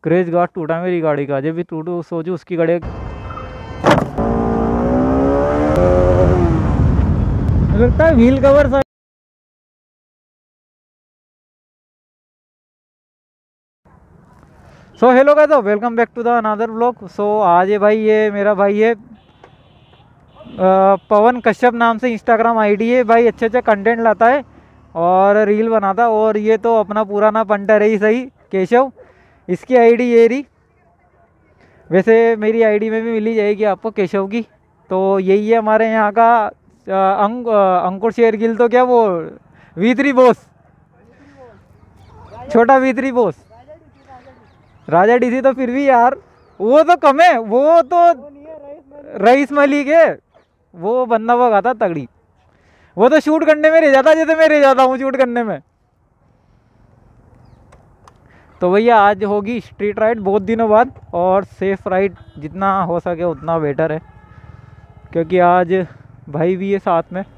Craze guard टूटा मेरी गाड़ी का, जब भी टूटू सोचू उसकी गाड़ी। लगता है व्हील कवर सा। So hello guys, welcome back to the another vlog. So आज है भाई, ये मेरा भाई है पवन कश्यप नाम से इंस्टाग्राम आईडी है भाई। अच्छे अच्छे कंटेंट लाता है और रील बनाता। और ये तो अपना पुराना पंटर है ही सही, केशव। इसकी आईडी ये रही। वैसे मेरी आईडी में भी मिली जाएगी आपको केशव की। तो यही है हमारे यहाँ का अंकुर शेरगिल, तो क्या वो V3 बॉस, छोटा V3 बॉस, राजा डीसी। तो फिर भी यार वो तो कम है, वो तो रईस मलिक है। वो बंदा वो गाता तगड़ी, वो तो शूट करने में रह जाता जैसे मैं रह जाता हूँ शूट करने में। तो भैया आज होगी स्ट्रीट राइड बहुत दिनों बाद, और सेफ राइड जितना हो सके उतना बेटर है, क्योंकि आज भाई भी है साथ में।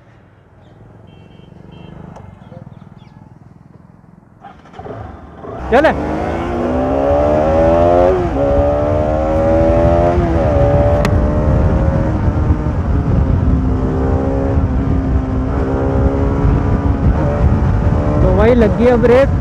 चले तो भाई लग गई अब ब्रेक।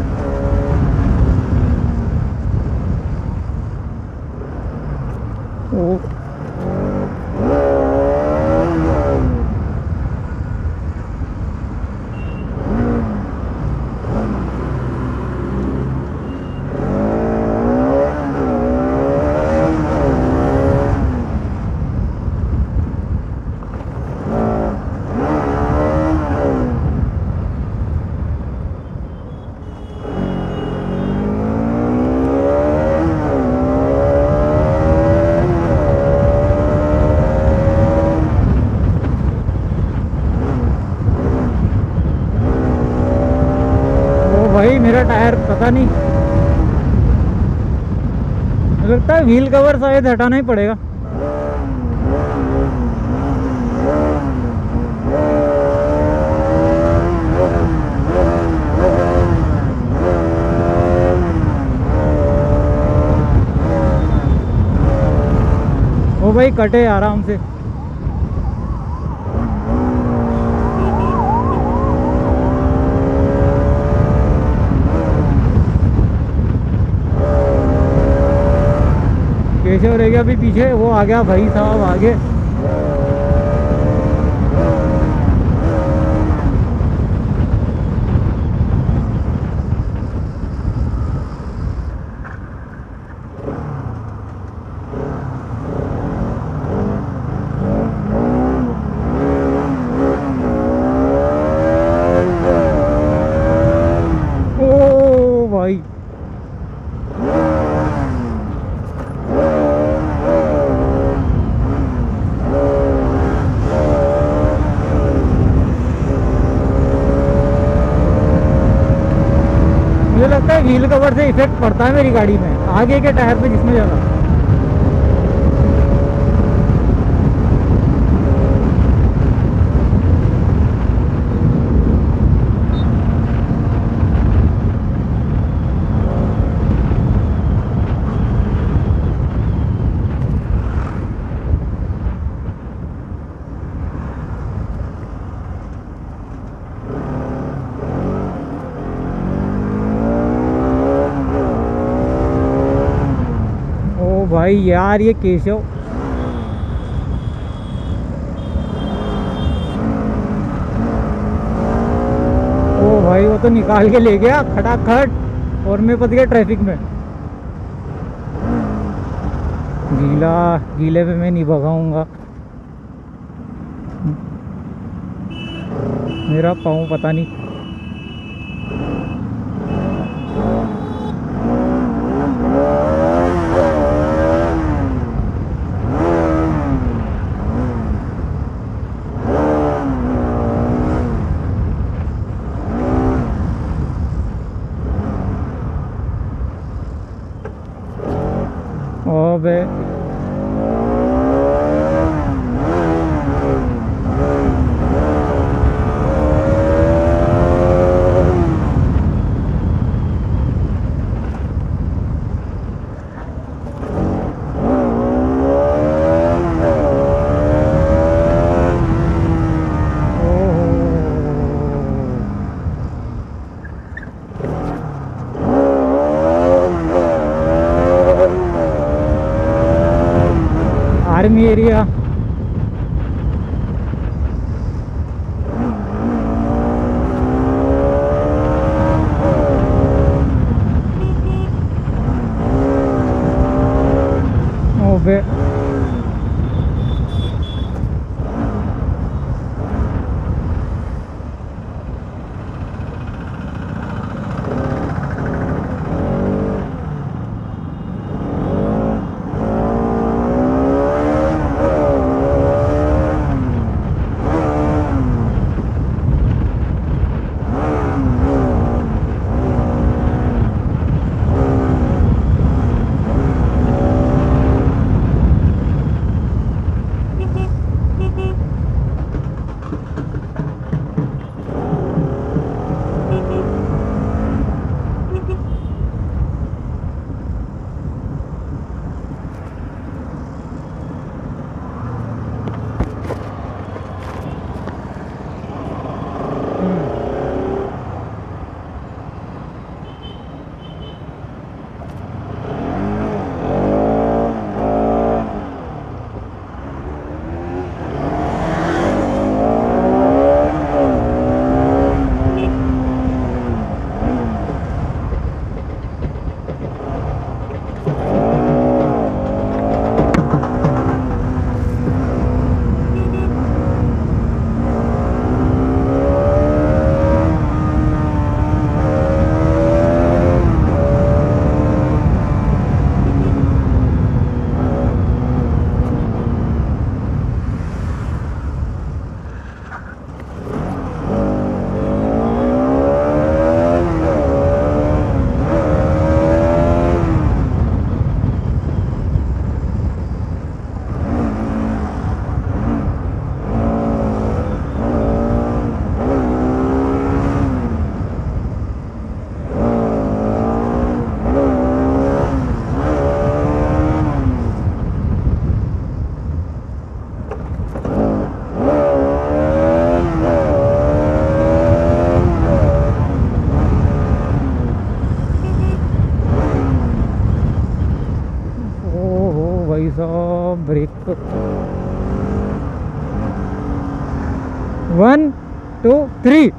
भाई मेरा टायर पता नहीं, लगता है व्हील कवर शायद हटाना ही पड़ेगा। ओ भाई कटे आराम से। केशव रह गया अभी पीछे, वो आ गया भाई साहब आगे। ओ भाई मुझे लगता है व्हील कवर से इफेक्ट पड़ता है मेरी गाड़ी में, आगे के टायर पे जिसमें ज़्यादा। भाई यार ये केशव ओ भाई वो तो निकाल के ले गया खटाखट, और मैं फंस गया ट्रैफिक में। गीले पे मैं नहीं भगाऊंगा, मेरा पाँव पता नहीं। अबे एकेडमी एरिया। ओबे ब्रेक 1 2 3।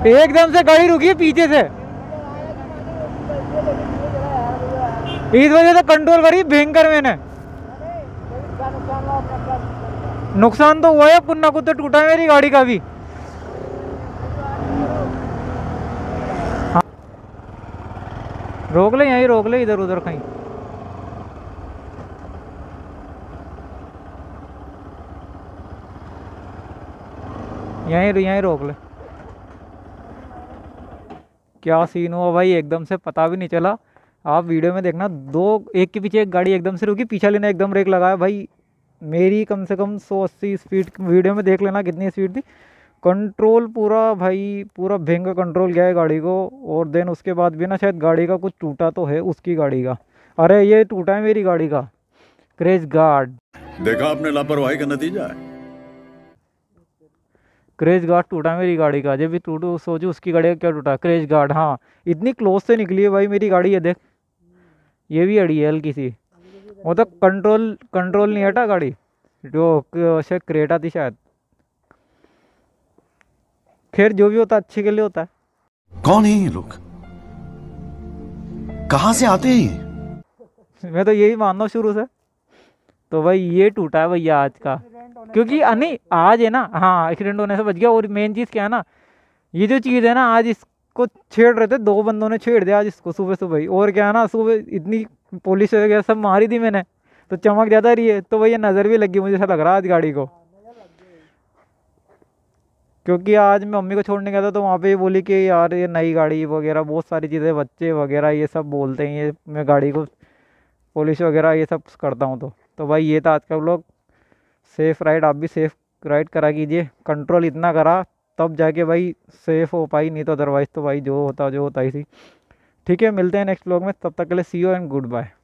एकदम से गाड़ी रुकी है पीछे से, इस वजह से कंट्रोल करी भयंकर मैंने। नुकसान तो हुआ है, कुन्ना कुत्ते टूटा है मेरी गाड़ी का भी। हाँ। रोक ले, यहीं रोक ले, इधर उधर कहीं। यहीं रोक ले। क्या सीन हुआ भाई, एकदम से पता भी नहीं चला। आप वीडियो में देखना, दो एक के पीछे एक गाड़ी एकदम से रुकी, पीछे लेने एकदम ब्रेक लगाया भाई। मेरी कम से कम 180 स्पीड, वीडियो में देख लेना कितनी स्पीड थी। कंट्रोल पूरा भाई, पूरा भयंकर कंट्रोल गया है गाड़ी को। और देन उसके बाद भी ना शायद गाड़ी का कुछ टूटा तो है, उसकी गाड़ी का। अरे ये टूटा है मेरी गाड़ी का क्रैश गार्ड। देखा आपने लापरवाही का नतीजा है। क्रैश गार्ड टूटा मेरी गाड़ी का। जब भी टूटू सोचू उसकी गाड़ी का क्या टूटा, क्रैश गार्ड। हाँ, इतनी क्लोज से निकली है भाई मेरी गाड़ी। ये देख, ये भी अड़ी है हल्की सी। वो तो कंट्रोल नहीं हटा गाड़ी, जो शायद क्रेटा थी शायद। खैर जो भी होता है अच्छे के लिए होता है। कौन है ये लोग, कहां से आते हैं? मैं तो यही मानता हूँ शुरू से। तो भाई ये टूटा है भैया आज का, क्योंकि नहीं आज है ना। हाँ, एक्सीडेंट होने से बच गया। और मेन चीज़ क्या है ना, ये जो चीज़ है ना, आज इसको छेड़ रहे थे, दो बंदों ने छेड़ दिया आज इसको सुबह सुबह ही। और क्या है ना, सुबह इतनी पुलिस वगैरह सब मारी थी मैंने, तो चमक ज़्यादा रही है। तो भैया नज़र भी लगी, मुझे ऐसा लग रहा है आज गाड़ी को। क्योंकि आज मैं मम्मी को छोड़ने गया था, तो वहाँ पे ये बोली कि यार ये नई गाड़ी वगैरह बहुत सारी चीज़ें, बच्चे वगैरह ये सब बोलते हैं, ये मैं गाड़ी को पुलिस वगैरह ये सब करता हूँ। तो भाई ये था आज का व्लॉग। सेफ़ राइड, आप भी सेफ़ राइड करा कीजिए। कंट्रोल इतना करा तब जाके भाई सेफ़ हो पाई, नहीं तो अदरवाइज़ तो भाई जो होता ही थी। ठीक है, मिलते हैं नेक्स्ट व्लॉग में। तब तक के लिए see you and good bye.